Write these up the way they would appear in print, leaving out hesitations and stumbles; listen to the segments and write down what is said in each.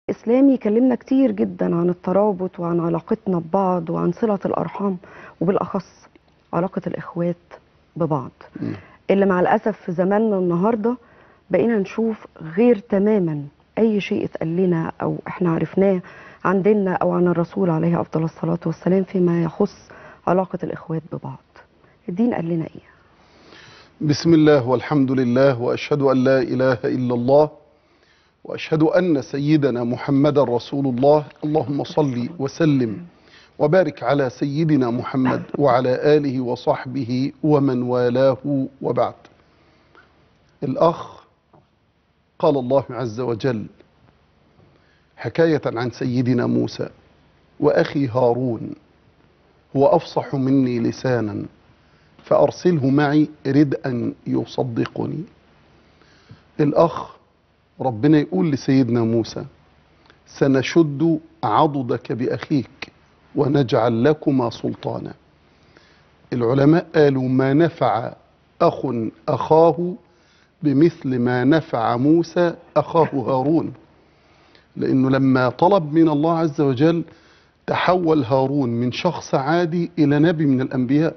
إسلامي كلمنا كتير جدا عن الترابط وعن علاقتنا ببعض وعن صلة الأرحام، وبالأخص علاقة الإخوات ببعض، مم. اللي مع الأسف في زماننا النهاردة بقينا نشوف غير تماما أي شيء اتقال لنا أو إحنا عرفناه عن ديننا أو عن الرسول عليه أفضل الصلاة والسلام فيما يخص علاقة الإخوات ببعض. الدين قال لنا إيه؟ بسم الله والحمد لله وأشهد أن لا إله إلا الله وأشهد أن سيدنا محمد رسول الله. اللهم صل وسلم وبارك على سيدنا محمد وعلى آله وصحبه ومن والاه، وبعد. الأخ، قال الله عز وجل حكاية عن سيدنا موسى: وأخي هارون هو أفصح مني لسانا فأرسله معي رد أن يصدقني. الأخ، ربنا يقول لسيدنا موسى: سنشد عضدك بأخيك ونجعل لكما سلطانا. العلماء قالوا ما نفع أخ أخاه بمثل ما نفع موسى أخاه هارون، لأنه لما طلب من الله عز وجل تحول هارون من شخص عادي إلى نبي من الأنبياء.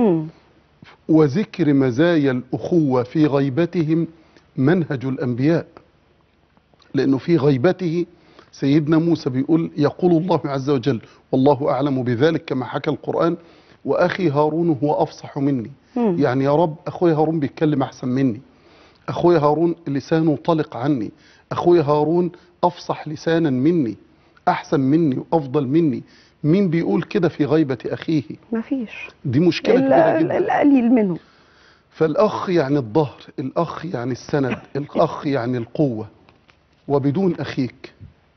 وذكر مزايا الأخوة في غيبتهم منهج الأنبياء، لأنه في غيبته سيدنا موسى يقول الله عز وجل والله أعلم بذلك كما حكى القرآن: وأخي هارون هو أفصح مني. يعني يا رب، أخوي هارون بيتكلم أحسن مني، أخوي هارون لسانه طلق عني، أخوي هارون أفصح لسانا مني، أحسن مني وأفضل مني. مين بيقول كده في غيبة أخيه؟ مفيش. دي مشكلة كبيرة جدا. القليل منه. فالأخ يعني الظهر، الأخ يعني السند، الأخ يعني القوة. وبدون أخيك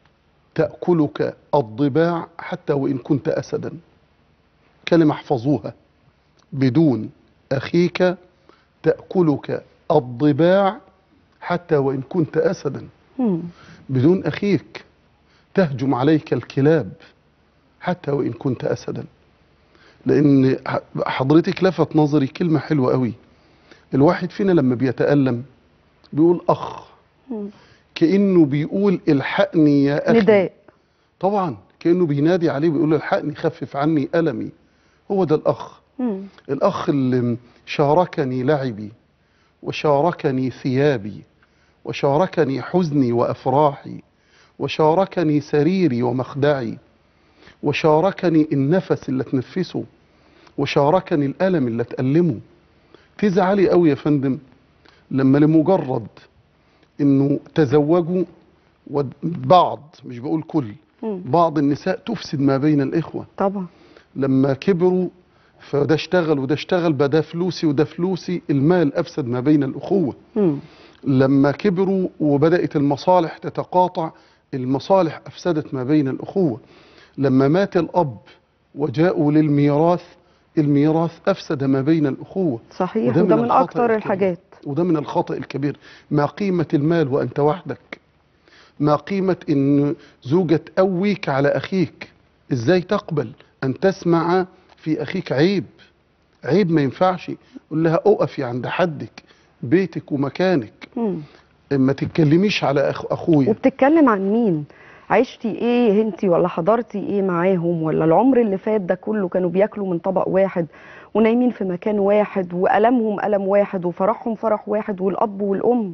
تأكلك الضباع حتى وإن كنت أسدا. كلمة احفظوها: بدون أخيك تأكلك الضباع حتى وإن كنت أسدا. بدون أخيك تهجم عليك الكلاب حتى وإن كنت أسدا. لأن حضرتك لفت نظري كلمة حلوة قوي. الواحد فينا لما بيتألم بيقول أخ، كأنه بيقول الحقني يا أخي. نداء. طبعا كأنه بينادي عليه بيقول له الحقني، خفف عني ألمي. هو ده الأخ. الأخ اللي شاركني لعبي وشاركني ثيابي وشاركني حزني وأفراحي وشاركني سريري ومخدعي وشاركني النفس اللي اتنفسه وشاركني الألم اللي اتألمه. تزعلي قوي يا فندم لما لمجرد انه تزوجوا وبعض، مش بقول كل، بعض النساء تفسد ما بين الإخوة. طبعا لما كبروا فده اشتغل وده اشتغل، بقى ده فلوسي وده فلوسي، المال أفسد ما بين الأخوة. لما كبروا وبدأت المصالح تتقاطع، المصالح أفسدت ما بين الأخوة. لما مات الأب وجاءوا للميراث، الميراث أفسد ما بين الأخوة. صحيح. وده من أكتر الحاجات. وده من الخطأ الكبير. ما قيمة المال وأنت وحدك؟ ما قيمة إن زوجة تقويك على أخيك؟ إزاي تقبل أن تسمع في أخيك عيب؟ عيب ما ينفعش. قول لها أقفي عند حدك، بيتك ومكانك. ما تتكلميش على أخويا. وبتتكلم عن مين؟ عشتي ايه انتي ولا حضرتي ايه معاهم؟ ولا العمر اللي فات ده كله كانوا بياكلوا من طبق واحد ونايمين في مكان واحد وألمهم ألم واحد وفرحهم فرح واحد والأب والأم؟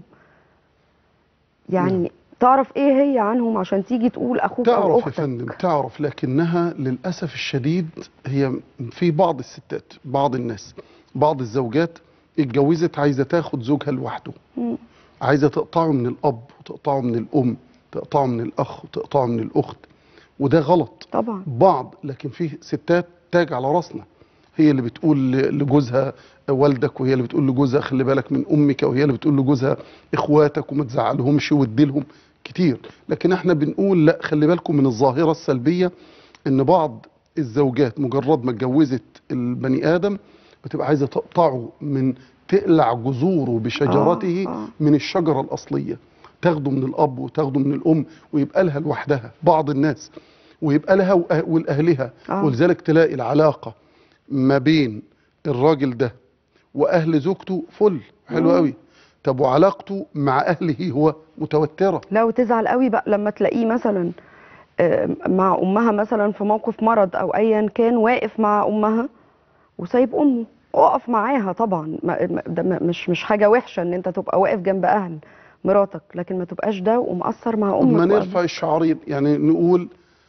يعني تعرف ايه هي عنهم عشان تيجي تقول أخوك أو أختك؟ تعرف يا فندم، تعرف، لكنها للأسف الشديد هي في بعض الستات، بعض الناس، بعض الزوجات اتجوزت عايزة تاخد زوجها لوحده، عايزة تقطعه من الأب وتقطعه من الأم، تقطعه من الأخ وتقطعه من الأخت، وده غلط طبعا. بعض. لكن في ستات تاج على راسنا، هي اللي بتقول لجوزها والدك، وهي اللي بتقول لجوزها خلي بالك من أمك، وهي اللي بتقول لجوزها إخواتك وما تزعلهمش واديلهم كتير. لكن احنا بنقول لا، خلي بالكم من الظاهرة السلبية، إن بعض الزوجات مجرد ما اتجوزت البني آدم بتبقى عايزة تقطعه تقلع جذوره بشجرته من الشجرة الأصلية، تاخده من الأب وتاخده من الأم ويبقى لها لوحدها بعض الناس، ويبقى لها ولأهلها. ولذلك تلاقي العلاقة ما بين الراجل ده وأهل زوجته فل حلو قوي، طب وعلاقته مع اهله هو متوتره. لا، وتزعل قوي بقى لما تلاقيه مثلا مع امها مثلا في موقف مرض او ايا كان، واقف مع امها وسايب امه. اقف معاها طبعا، ده مش حاجه وحشه ان انت تبقى واقف جنب اهل مراتك، لكن ما تبقاش ده ومقصر مع امك. ما نرفع الشعارين، يعني نقول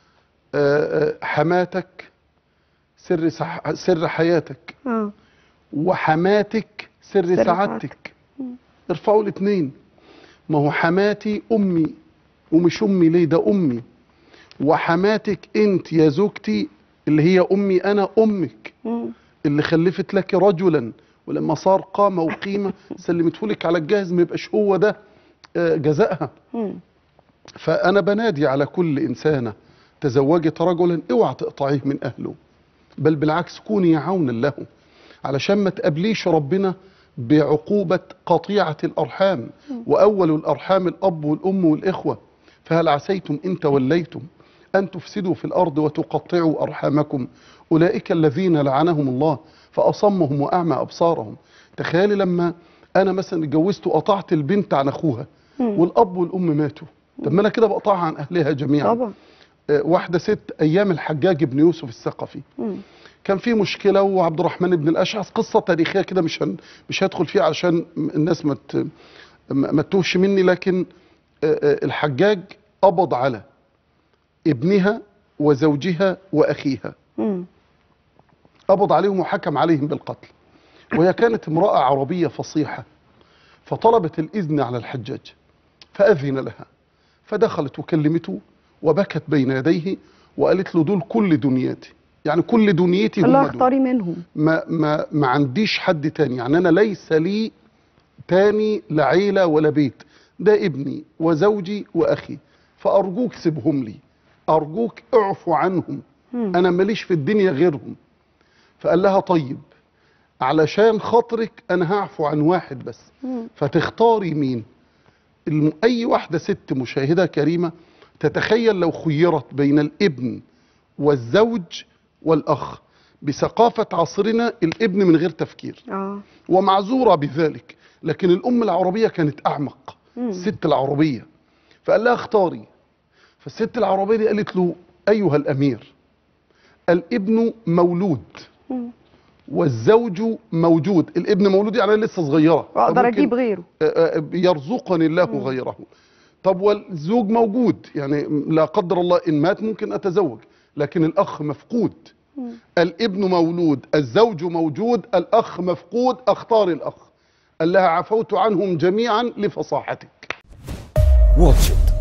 حماتك سر حياتك، وحماتك سر سعادتك. ارفعوا الاثنين. ما هو حماتي امي، ومش امي ليه، ده امي. وحماتك انت يا زوجتي اللي هي امي انا امك، اللي خلفت لك رجلا، ولما صار قامه وقيمه سلمته لك على الجاهز، ما يبقاش هو ده جزائها. فانا بنادي على كل انسانه تزوجت رجلا، اوعى تقطعيه من اهله، بل بالعكس كوني عونا له، علشان ما تقابليش ربنا بعقوبة قطيعة الأرحام. وأول الأرحام الأب والأم والإخوة. فهل عسيتم إن توليتم أن تفسدوا في الأرض وتقطعوا أرحامكم، أولئك الذين لعنهم الله فأصمهم وأعمى أبصارهم. تخيلي لما أنا مثلا اتجوزت وقطعت البنت عن أخوها والأب والأم ماتوا، طب ما أنا كده بقطعها عن أهلها جميعا. طبعا. واحدة ست أيام الحجاج بن يوسف الثقفي، كان في مشكله، وعبد الرحمن بن الاشعث، قصه تاريخيه كده مش هدخل فيها علشان الناس ما تتوهش مني، لكن الحجاج قبض على ابنها وزوجها واخيها، قبض عليهم وحكم عليهم بالقتل. وهي كانت امراه عربيه فصيحه، فطلبت الاذن على الحجاج فاذن لها، فدخلت وكلمته وبكت بين يديه وقالت له دول كل دنيتي، يعني كل دنيتي هم الله اختاري منهم، ما عنديش حد تاني، يعني انا ليس لي تاني لا عيله ولا بيت، ده ابني وزوجي واخي، فارجوك سيبهم لي، ارجوك اعفو عنهم، انا ماليش في الدنيا غيرهم. فقال لها طيب علشان خاطرك انا هعفو عن واحد بس، فتختاري مين؟ اي واحده ست مشاهده كريمه تتخيل لو خيرت بين الابن والزوج والأخ، بثقافة عصرنا الابن من غير تفكير ومعذورة بذلك، لكن الأم العربية كانت أعمق، الست العربية، فقال لها اختاري. فالست العربية دي قالت له أيها الأمير، الابن مولود والزوج موجود. الابن مولود يعني لسه صغيرة، أقدر أجيب غيره، يرزقني الله غيره. طب والزوج موجود، يعني لا قدر الله إن مات ممكن أتزوج، لكن الأخ مفقود. الابن مولود، الزوج موجود، الأخ مفقود، أختار الأخ. قال لها عفوت عنهم جميعا لفصاحتك. واتش إت.